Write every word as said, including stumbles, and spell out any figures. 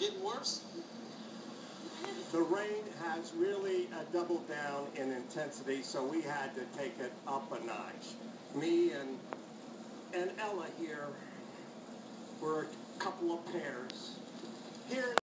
getting worse? The rain has really uh, doubled down in intensity, so we had to take it up a notch. Me and and Ella here were a couple of pairs. Here